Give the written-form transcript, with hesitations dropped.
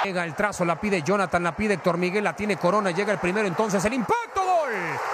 Llega el trazo, la pide Jonathan, la pide Héctor Miguel, la tiene Corona, llega el primero, entonces el impacto, gol.